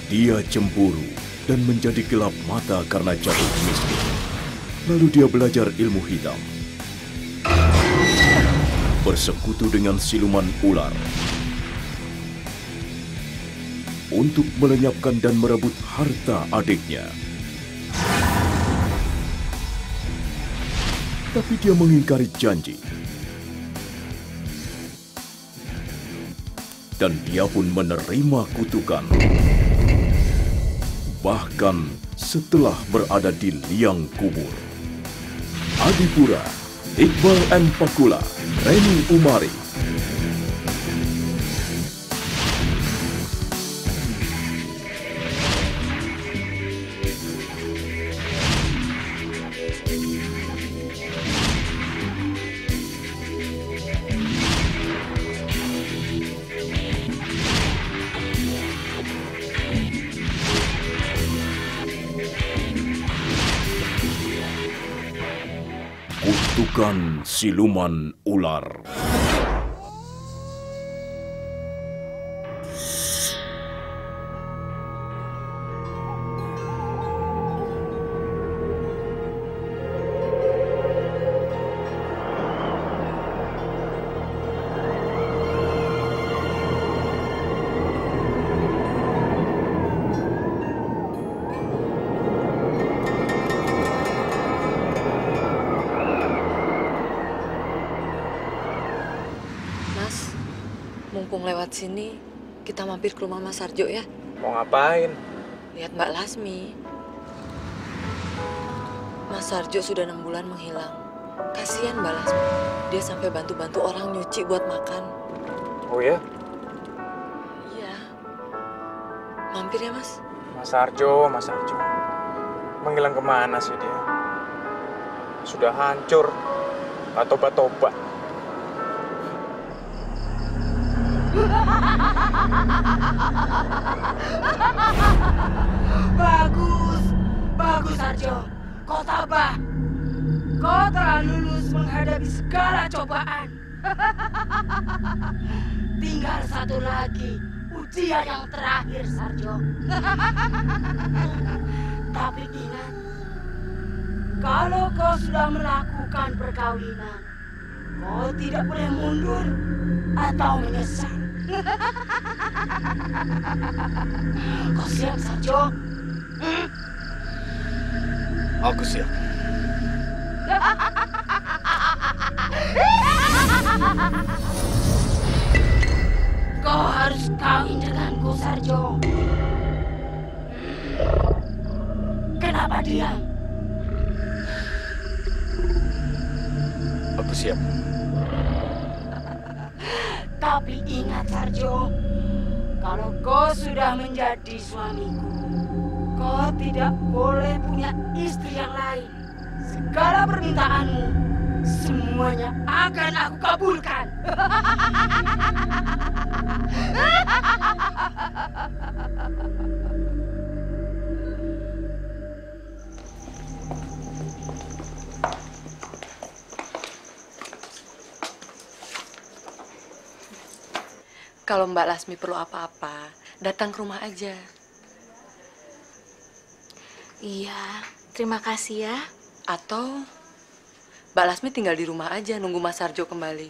Dia cemburu dan menjadi gelap mata karena jatuh miskin. Lalu dia belajar ilmu hitam. Bersekutu dengan siluman ular. Untuk melenyapkan dan merebut harta adiknya. Tapi dia mengingkari janji. Dan dia pun menerima kutukan. Bahkan setelah berada di liang kubur. Adipura, Iqbal M. Pakula, Reni Umari. Kutukan Siluman Ular. Mumpung lewat sini, kita mampir ke rumah Mas Sarjo ya. Mau ngapain? Lihat Mbak Lasmi. Mas Sarjo sudah 6 bulan menghilang. Kasihan Mbak Lasmi. Dia sampai bantu-bantu orang nyuci buat makan. Oh ya? Iya. Mampir ya Mas? Mas Sarjo. Menghilang kemana sih dia? Sudah hancur. Gak tobat-tobat. Bagus Sarjo. Kau tabah. Kau telah lulus menghadapi segala cobaan. Tinggal satu lagi ujian yang terakhir, Sarjo. Tapi ingat, kalau kau sudah melakukan perkawinan, kau tidak boleh mundur atau menyesal. Kau siap, Sarjo? Aku siap. Kau harus kawin denganku, Sarjo. Kenapa diam? Aku siap. Tapi ingat, Sarjo, kalau kau sudah menjadi suamiku, kau tidak boleh punya istri yang lain. Segala permintaanmu, semuanya akan aku kabulkan. Kalau Mbak Lasmi perlu apa-apa, datang ke rumah aja. Iya, terima kasih ya. Atau Mbak Lasmi tinggal di rumah aja nunggu Mas Sarjo kembali.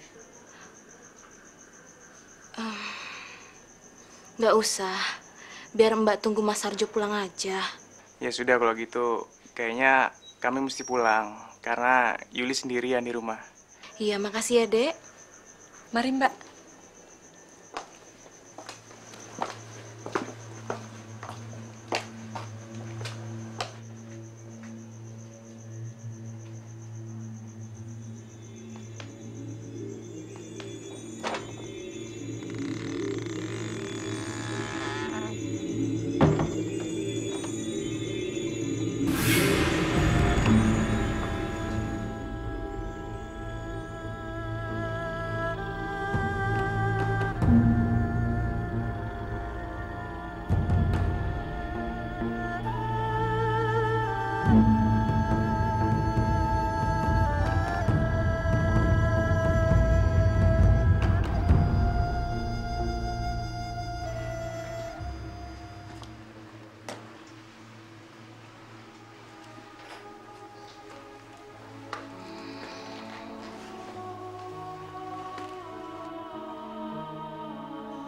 Nggak usah, biar Mbak tunggu Mas Sarjo pulang aja. Ya sudah kalau gitu, kayaknya kami mesti pulang karena Yuli sendirian di rumah. Iya, makasih ya, Dek. Mari Mbak.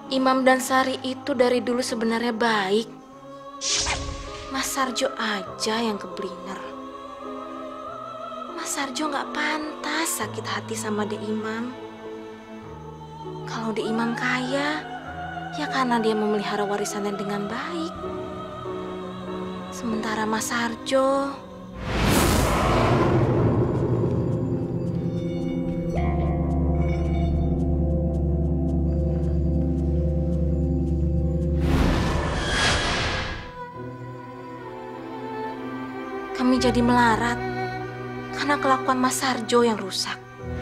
Imam dan Sari itu dari dulu sebenarnya baik. Mas Sarjo aja yang keblinger. Mas Sarjo nggak pantas sakit hati sama De Imam. Kalau De Imam kaya, ya karena dia memelihara warisannya dengan baik. Sementara Mas Sarjo, kami jadi melarat karena kelakuan Mas Sarjo yang rusak.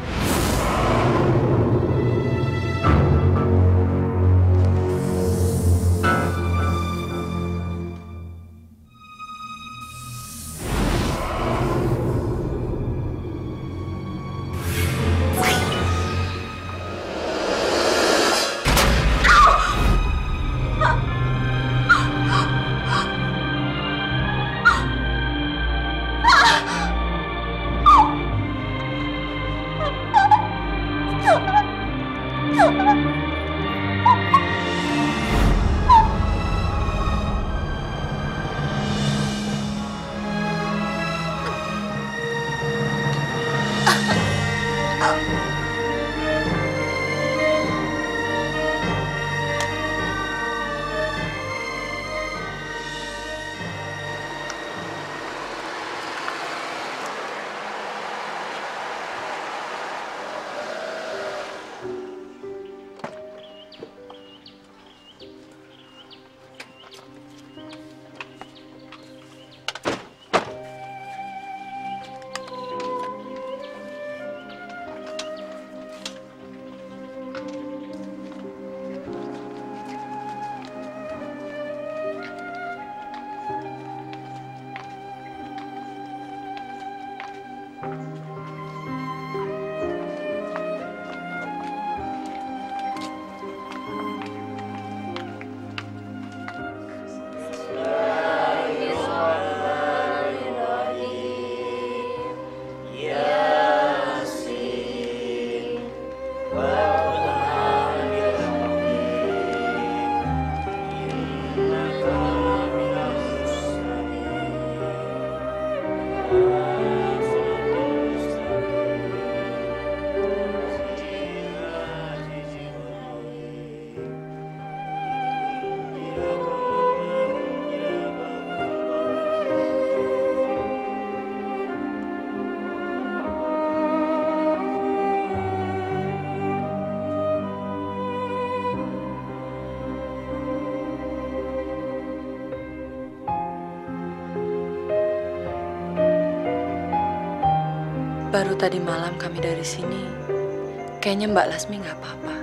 Baru tadi malam kami dari sini, kayaknya Mbak Lasmi nggak apa-apa.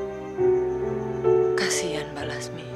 Kasihan Mbak Lasmi.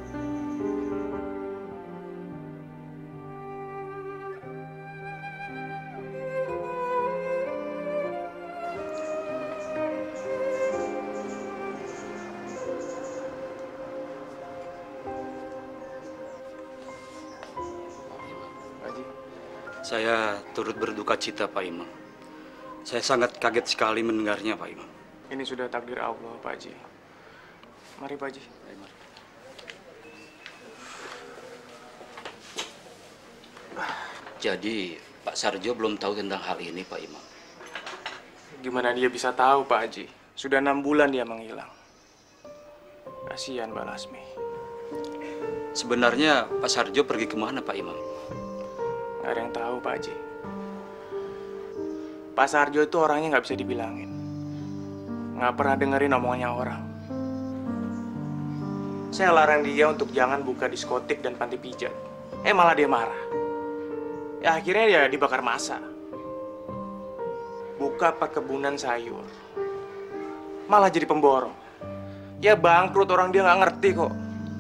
Saya turut berduka cita, Pak Imam. Saya sangat kaget sekali mendengarnya, Pak Imam. Ini sudah takdir Allah, Pak Haji. Mari, Pak Haji. Jadi, Pak Sarjo belum tahu tentang hal ini, Pak Imam. Gimana dia bisa tahu, Pak Haji? Sudah 6 bulan dia menghilang. Kasihan Mbak Lasmi. Sebenarnya Pak Sarjo pergi kemana, Pak Imam? Nggak ada yang tahu, Pak Haji. Pak Sarjo itu orangnya nggak bisa dibilangin. Nggak pernah dengerin omongannya orang. Saya larang dia untuk jangan buka diskotik dan panti pijat. Malah dia marah. Ya akhirnya dia dibakar massa. Buka perkebunan sayur. Malah jadi pemborong. Ya bangkrut, orang dia nggak ngerti kok.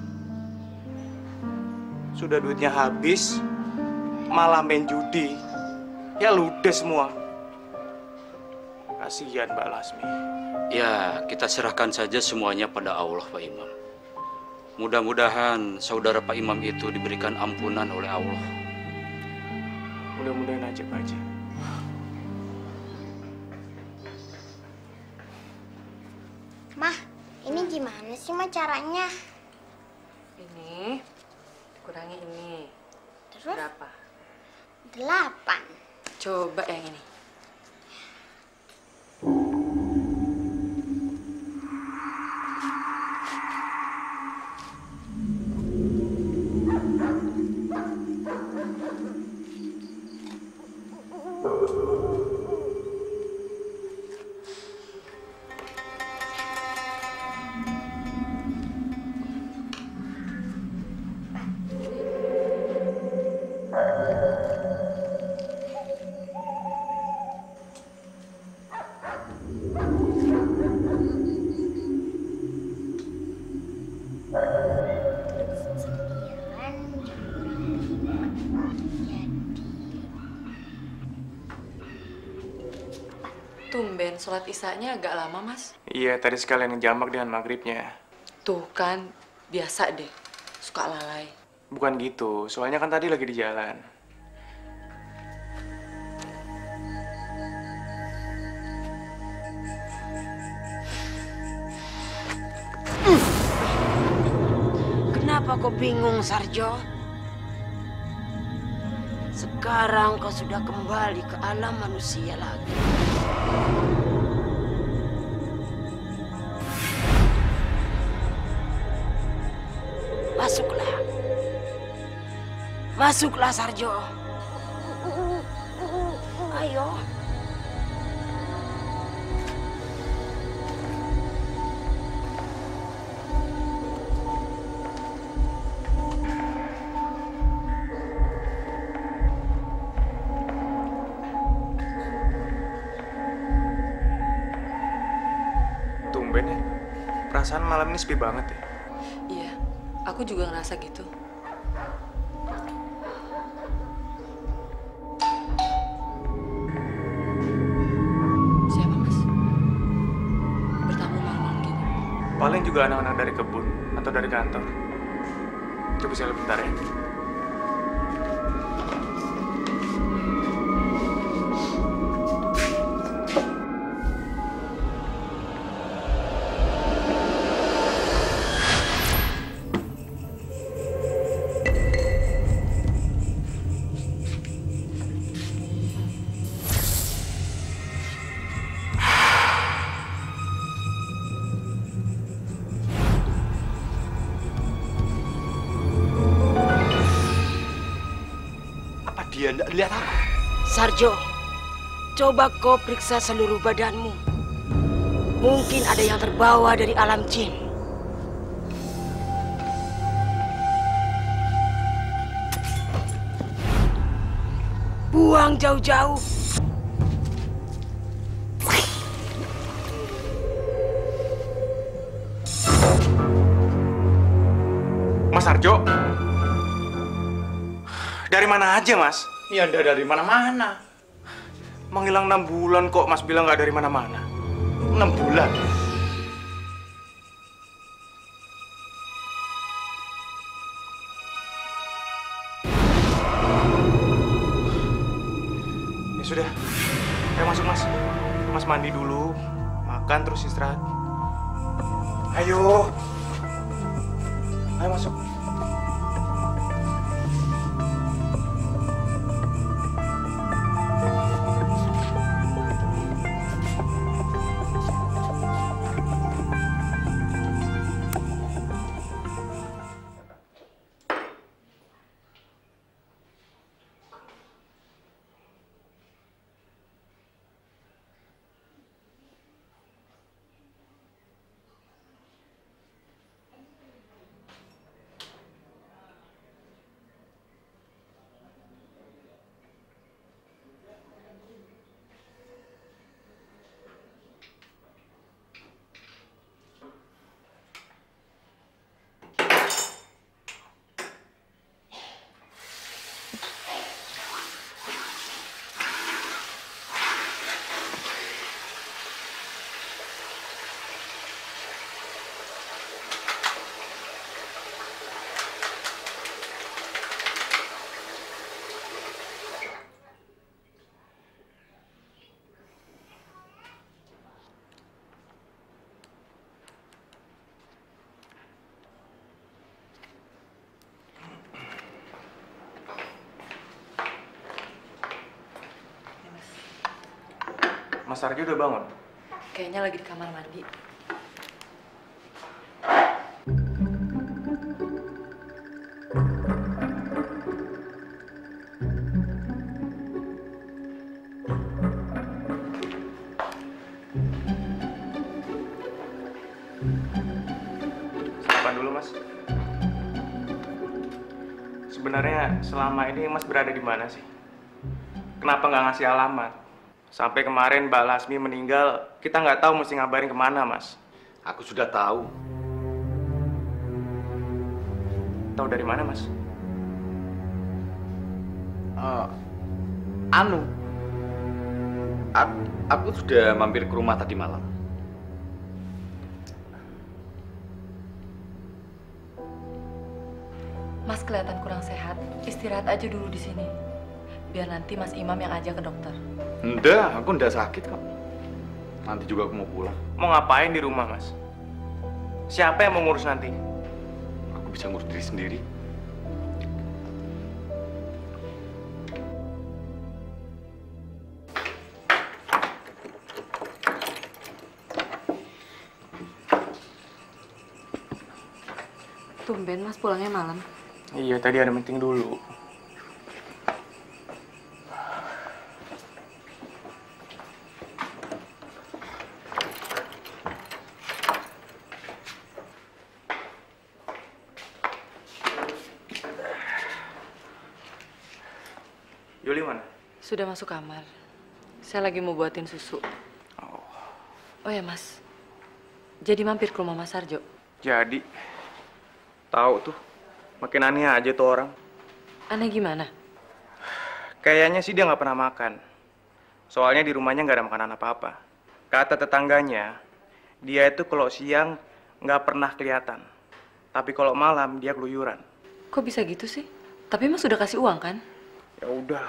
Sudah duitnya habis, malah main judi. Ya ludes semua. Kasihan Mbak Lasmi. Ya, kita serahkan saja semuanya pada Allah, Pak Imam. Mudah-mudahan saudara Pak Imam itu diberikan ampunan oleh Allah. Mudah-mudahan aja, Pak Haji. Mah, Ini gimana sih Ma caranya? Ini kurangi ini. Terus? Berapa? 8. Coba yang ini. Tumben sholat isya-nya agak lama, Mas. Iya, tadi sekalian ngejamak dengan maghribnya. Tuh kan, biasa deh. Suka lalai. Bukan gitu, soalnya kan tadi lagi di jalan. Kenapa kau bingung, Sarjo? Sekarang kau sudah kembali ke alam manusia lagi. Masuklah. Masuklah, Sarjo. Ayo. Tumben ya, perasaan malam ini sepi banget ya. Iya, aku juga ngerasa gitu. Siapa, Mas? Bertamu malam gitu. Paling juga anak-anak dari kebun atau dari kantor. Coba saya lihat bentar ya. Dia tidak lihat aku. Sarjo, coba kau periksa seluruh badanmu. Mungkin ada yang terbawa dari alam jin. Buang jauh-jauh. Mas Arjo, dari mana aja, Mas? Ya anda dari mana-mana. Menghilang 6 bulan kok Mas bilang nggak dari mana-mana. 6 bulan. Ya sudah, ayo masuk Mas. Mas mandi dulu, makan terus istirahat. Ayo. Ayo masuk. Mas Sarjo udah bangun? Kayaknya lagi di kamar mandi. Sarapan dulu, Mas. Sebenarnya selama ini Mas berada di mana sih? Kenapa nggak ngasih alamat? Sampai kemarin Mbak Lasmi meninggal, kita nggak tahu mesti ngabarin kemana, Mas. Aku sudah tahu. Tahu dari mana, Mas? Aku sudah mampir ke rumah tadi malam. Mas kelihatan kurang sehat. Istirahat aja dulu di sini. Biar nanti Mas Imam yang ajak ke dokter. Enggak, aku enggak sakit kok. Nanti juga aku mau pulang. Mau ngapain di rumah, Mas? Siapa yang mau ngurus nanti? Aku bisa ngurus diri sendiri. Tumben Mas pulangnya malam. Iya, tadi ada meeting dulu. Yuli mana? Sudah masuk kamar. Saya lagi mau buatin susu. Oh ya Mas, jadi mampir ke rumah Mas Sarjo. Jadi, tahu tuh, makin aneh aja tuh orang. Aneh gimana? Kayaknya sih dia nggak pernah makan. Soalnya di rumahnya nggak ada makanan apa-apa. Kata tetangganya, dia itu kalau siang nggak pernah kelihatan. Tapi kalau malam dia keluyuran. Kok bisa gitu sih? Tapi Mas sudah kasih uang kan? Ya udah.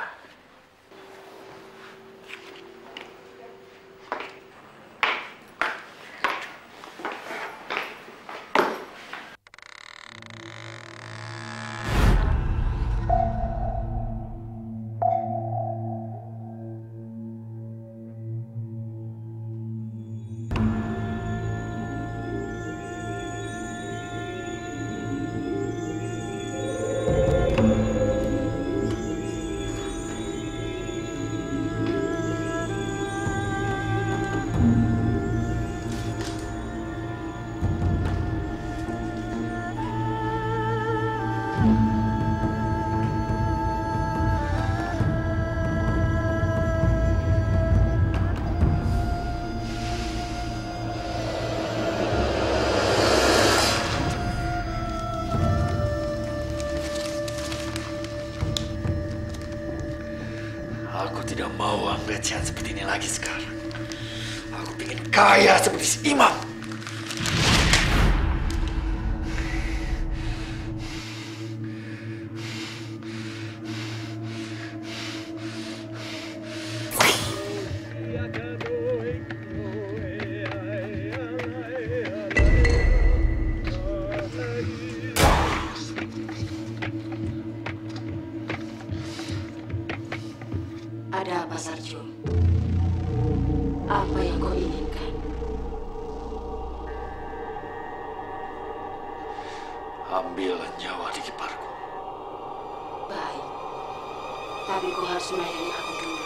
Aku tidak mau pelecehan seperti ini lagi sekarang. Aku ingin kaya seperti si Imam. Ada apa, Sarjo? Apa yang kau inginkan? Ambil nyawa di kiparku. Baik. Tapi kau harus melayani aku dulu.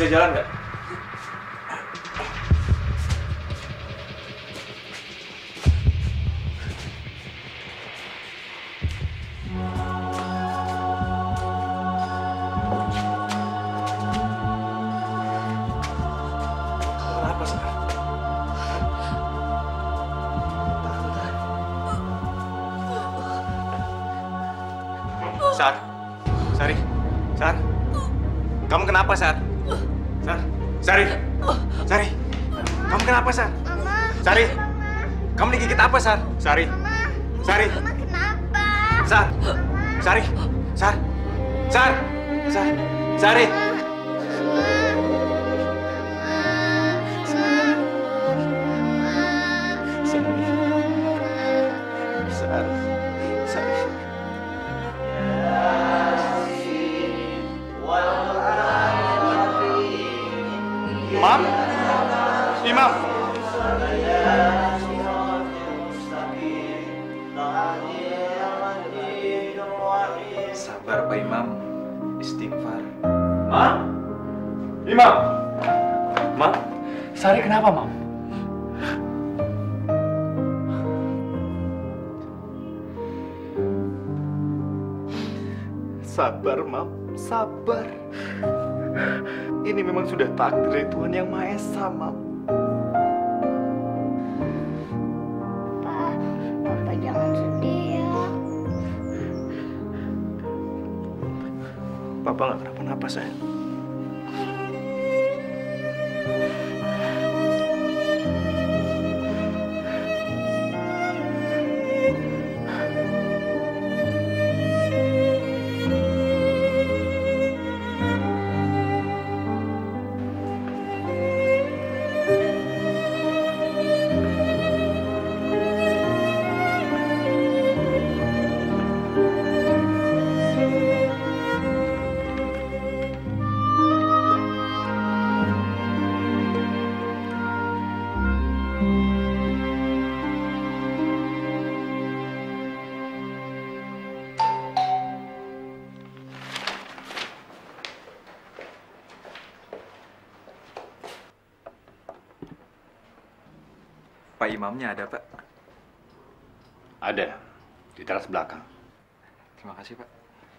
Bisa jalan nggak? Kenapa, Sar? Sar, Sari, Sar, kamu kenapa, Sar? Sar, Sari, Sari, kamu kenapa, Sar? Sari, kamu digigit apa, Sar? Sari, Sari, Kenapa? Sar, Sari, Sar, Sar, Sar, Sari. Sar, Sari. Imam? Imam? Sabar Pak Imam, istighfar. Mam? Imam? Mam? Sari kenapa, Mam? Sabar Mam, sabar. Ini memang sudah takdir dari Tuhan Yang Maha Esa, Mam. Papa jangan sedih ya. Papa nggak kenapa-napa, sayang. Pak Imamnya ada, Pak? Ada, di teras belakang. Terima kasih, Pak.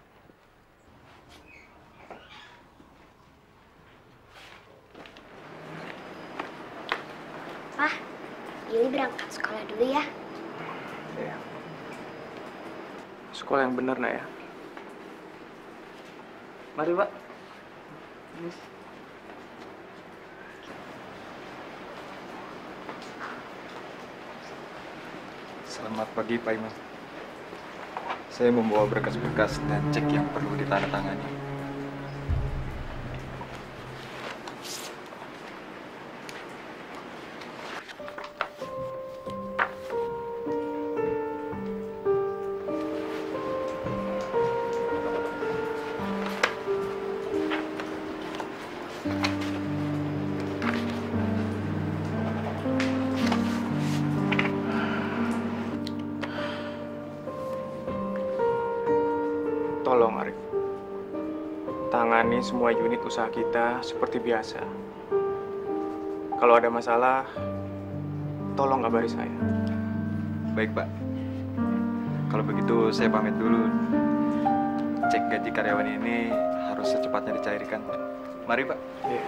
Pak, Yuli berangkat sekolah dulu ya. Iya. Sekolah yang benar, Nak ya. Mari, Pak. Miss. Selamat pagi, Pak Imam. Saya membawa berkas-berkas dan cek yang perlu ditandatangani. Tolong, Arif. Tangani semua unit usaha kita seperti biasa. Kalau ada masalah, tolong kabari saya. Baik, Pak. Kalau begitu saya pamit dulu. Cek gaji karyawan ini harus secepatnya dicairkan. Mari, Pak. Iya.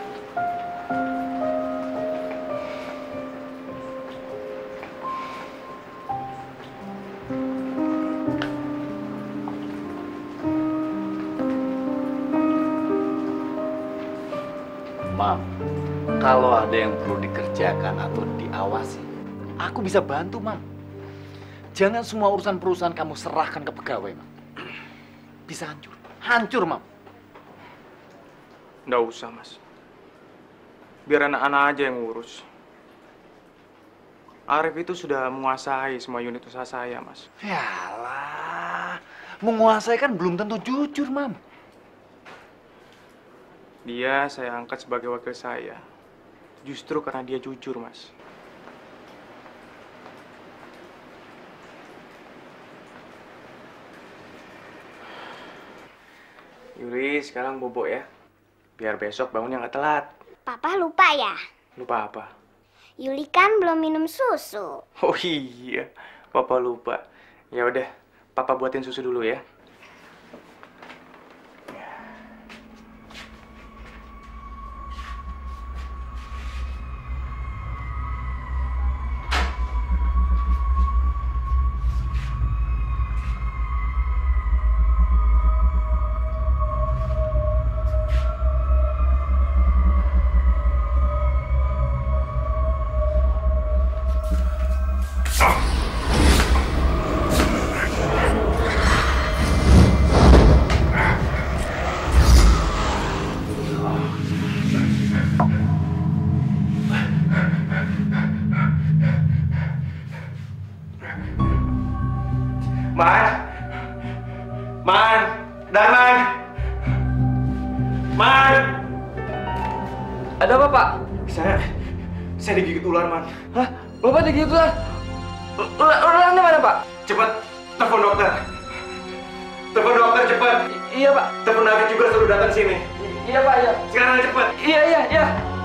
Mam, kalau ada yang perlu dikerjakan atau diawasi, aku bisa bantu, Mam. Jangan semua urusan perusahaan kamu serahkan ke pegawai, Mam. Bisa hancur. Hancur, Mam. Nggak usah, Mas. Biar anak-anak aja yang ngurus. Arif itu sudah menguasai semua unit usaha saya, Mas. Yalah, menguasai kan belum tentu jujur, Mam. Dia saya angkat sebagai wakil saya. Justru karena dia jujur, Mas. Yuri, sekarang bobo ya. Biar besok bangunnya nggak telat. Papa lupa ya? Lupa apa? Yuli kan belum minum susu. Oh iya, Papa lupa. Ya udah, Papa buatin susu dulu ya. Darman! Man! Ada apa, Pak? Saya digigit ular, Man. Hah? Bapak digigit ular? Ularnya mana, Pak? Cepat, telepon dokter. Telepon dokter, cepat. Iya, Pak. Telepon Nafi juga suruh datang sini. Iya, Pak, iya. Sekarang cepat. Iya.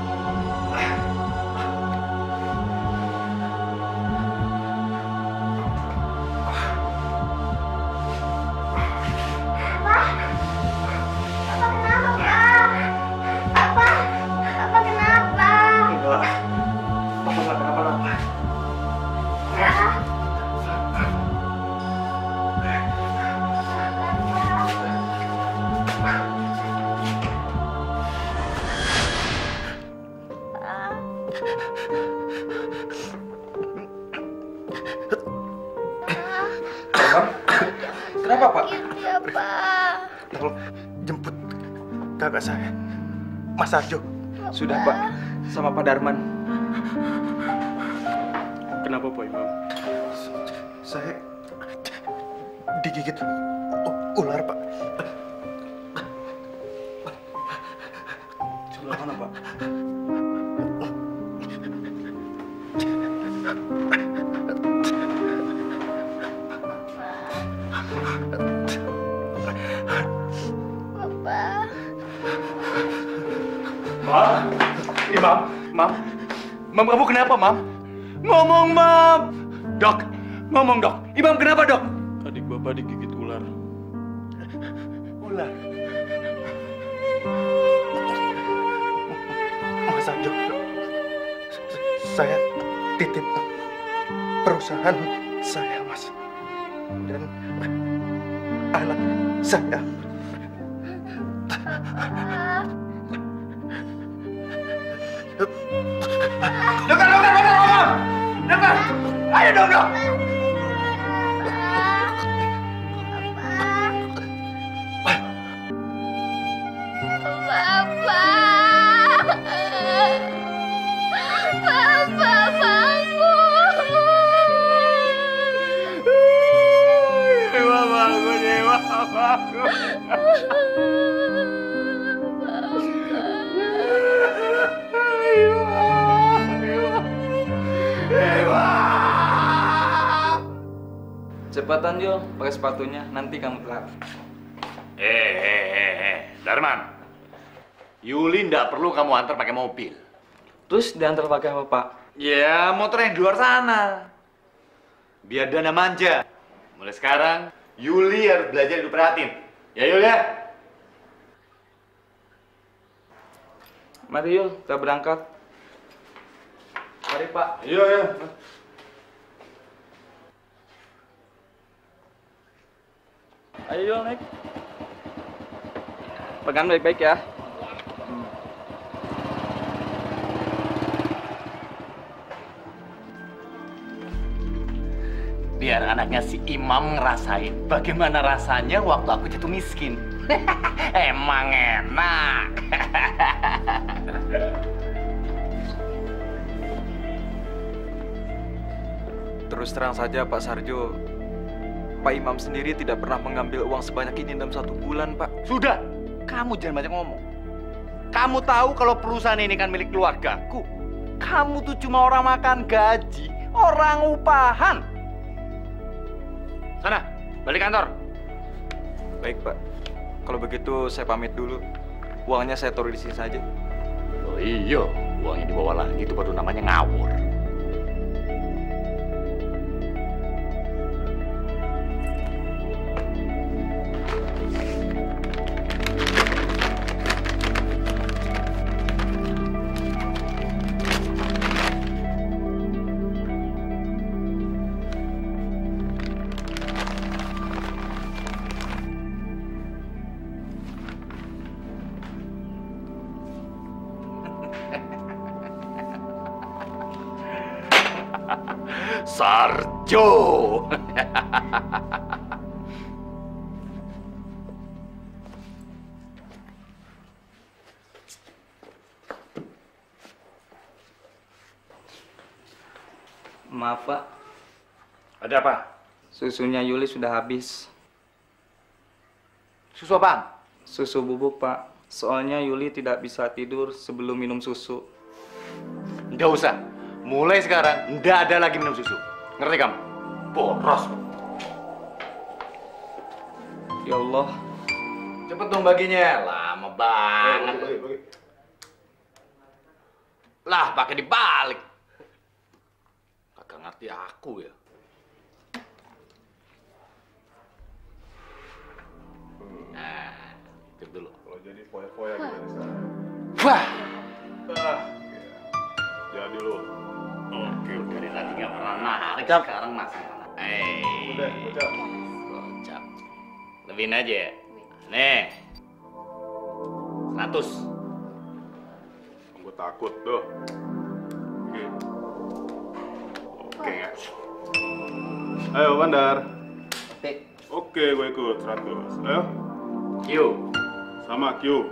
Kenapa, Pak? Iya, Pak. Tolong jemput kakak saya, Mas Arjo. Sudah, Pak. Sama Pak Darman. Kenapa, Pak Imam? Saya digigit ular, Pak. Sebelah mana, Pak? Mam, kamu kenapa, Mam? Ngomong, Mam! Dok, ngomong, Dok. Imam kenapa, Dok? Adik Bapak digigit ular. Ular? Mas Arjo, saya titip perusahaan saya, Mas. Dan anak saya. Dokter! Ayo dong, Dok! Cepatan, Yul. Pakai sepatunya. Nanti kamu telat. Darman. Yuli nggak perlu kamu antar pakai mobil. Terus diantar pakai apa, Pak? Ya, motor yang di luar sana. Biar Dana manja. Mulai sekarang, Yuli harus belajar diperhatiin. Ya, Yul ya? Mari, Yul. Kita berangkat. Mari, Pak. Iya. Ayo, Yul, naik. Pegang baik-baik ya. Biar anaknya si Imam ngerasain bagaimana rasanya waktu aku jatuh miskin. Emang enak. Terus terang saja Pak Sarjo, Pak Imam sendiri tidak pernah mengambil uang sebanyak ini dalam 1 bulan, Pak. Sudah, kamu jangan banyak ngomong. Kamu tahu kalau perusahaan ini kan milik keluargaku. Kamu tuh cuma orang makan gaji, orang upahan. Sana, balik kantor. Baik, Pak. Kalau begitu saya pamit dulu. uangnya saya taruh di sini saja. Oh iya, uangnya dibawa lagi itu baru namanya ngawur. Sarjo. Maaf, Pak. Ada apa? Susunya Yuli sudah habis. Susu apaan? Susu bubuk, Pak. Soalnya Yuli tidak bisa tidur sebelum minum susu. Nggak usah. Mulai sekarang, nggak ada lagi minum susu. Ngerti kamu? Boros. Ya Allah. Cepet dong baginya. Lama banget. Bagi. Lah, pakai dibalik. Kagak ngerti aku ya. Nah, itu dulu. Kalau jadi foya-foya gimana sekarang? Wah. Jadi lu. Oke, dari tadi nggak pernah narik, sekarang masih. Udah, bocah. Bocah. Lebihin aja ya. Nih. 100. Gue takut tuh. Oke nggak? Ayo Bandar. Oke, gue ikut 100. Ayo. Q. Sama Q.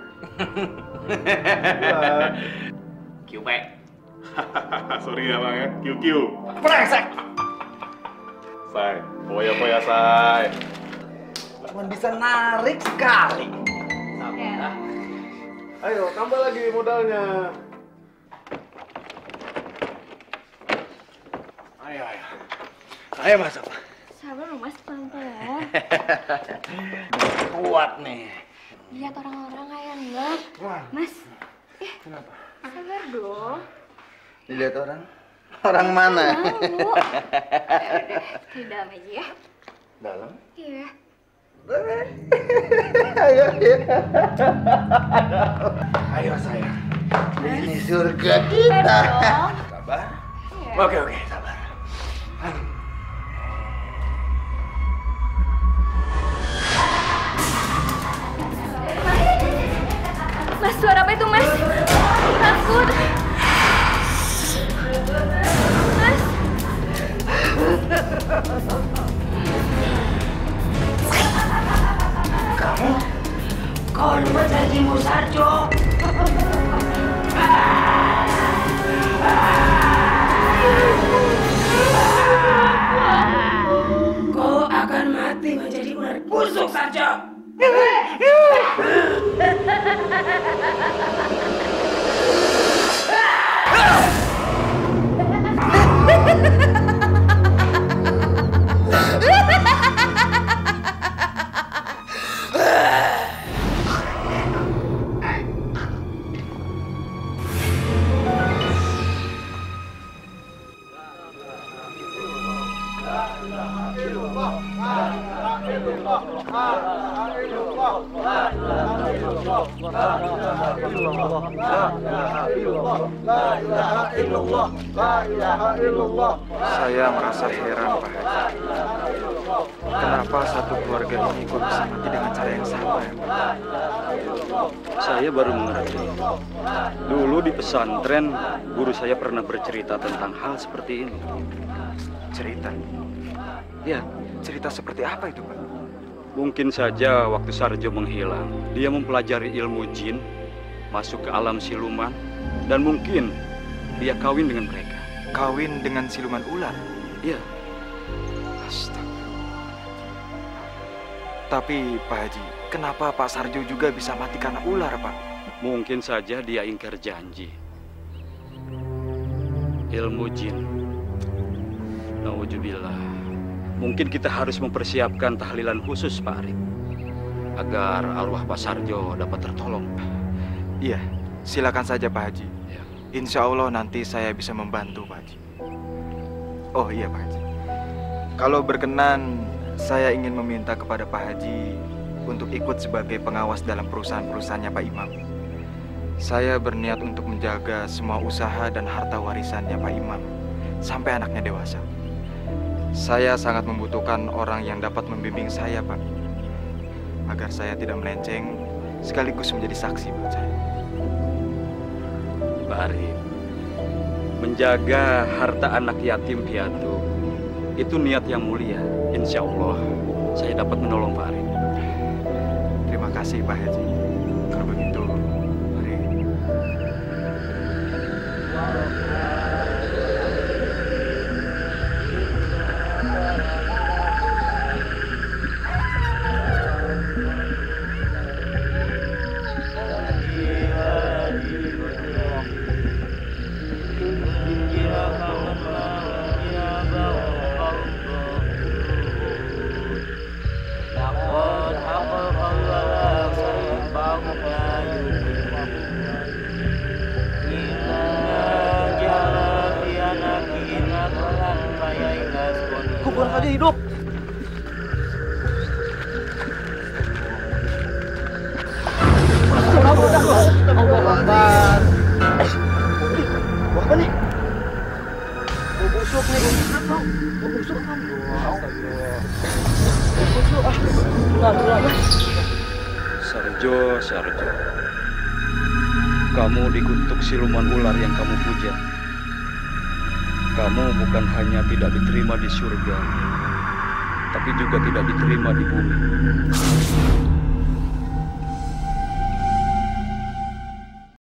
QP. Sorry ya bang ya. QQ. Brengsek. Say. Foya-foya say. Cuma bisa narik sekali. Ayo, tambah lagi modalnya. Ayo. Ayo masuk. Sabar loh mas, pelan-pelan. Kuat nih. Lihat orang-orang kayak enggak. Mas, Kenapa? sabar dong. Dilihat orang? Orang mana? Malu. Ya udah, di dalam aja ya. Dalam? Iya. Ayo sayang. Ini surga kita. Sabar. Iya. Oke, sabar. Mas, suara apa itu mas? Takut. Mas. Kau lupa janjimu, Sarjo. Kau akan mati menjadi ular busuk, Sarjo. Saya merasa heran, Pak Haji. Kenapa satu keluarga ini kok bisa mati dengan cara yang sama, ya, Pak? Saya baru mengerti. Dulu di pesantren, guru saya pernah bercerita tentang hal seperti ini. Cerita? Ya, Cerita seperti apa itu, Pak? mungkin saja waktu Sarjo menghilang, dia mempelajari ilmu jin, masuk ke alam siluman, dan mungkin dia kawin dengan mereka. Kawin dengan siluman ular? Iya. Astaga. Tapi, Pak Haji, kenapa Pak Sarjo juga bisa mati karena ular, Pak? Mungkin saja dia ingkar janji. Ilmu jin. Nauzubillah. Mungkin kita harus mempersiapkan tahlilan khusus, Pak Arif, agar arwah Pak Sarjo dapat tertolong. Iya, silakan saja Pak Haji. Insya Allah nanti saya bisa membantu Pak Haji. Oh iya Pak Haji, kalau berkenan saya ingin meminta kepada Pak Haji untuk ikut sebagai pengawas dalam perusahaan-perusahaannya Pak Imam. Saya berniat untuk menjaga semua usaha dan harta warisannya Pak Imam sampai anaknya dewasa. Saya sangat membutuhkan orang yang dapat membimbing saya Pak, agar saya tidak melenceng sekaligus menjadi saksi buat saya. Pak Arif, menjaga harta anak yatim piatu itu niat yang mulia. Insya Allah saya dapat menolong Pak Arif. Terima kasih Pak Haji. Kalau begitu, mari. Kubur saja hidup. Allah Akbar. Apa nih? Bau busuk nih. Bau busuk kan? Sarjo, kamu dikutuk siluman ular yang kamu puja. Kamu bukan hanya tidak diterima di surga, tapi juga tidak diterima di bumi.